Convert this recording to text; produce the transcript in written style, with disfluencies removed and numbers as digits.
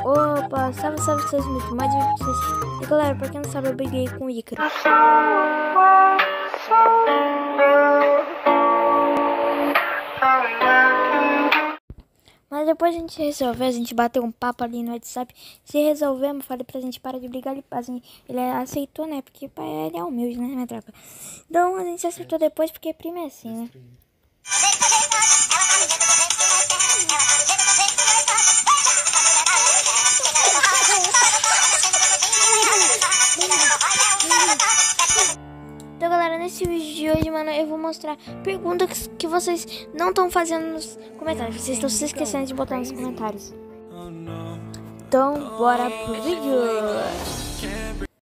Opa, salve vocês muito mais de vocês. E galera, pra quem não sabe, eu briguei com o Ícaro. Mas depois a gente resolveu, a gente bateu um papo ali no WhatsApp. Se resolvemos, falei pra gente parar de brigar, ele aceitou, né? Porque ele é humilde, né, minha tropa? Então a gente aceitou depois, porque primo é assim, né? Então galera, nesse vídeo de hoje, mano, eu vou mostrar perguntas que vocês não estão fazendo nos comentários. Vocês estão se esquecendo de botar nos comentários. Então, bora pro vídeo.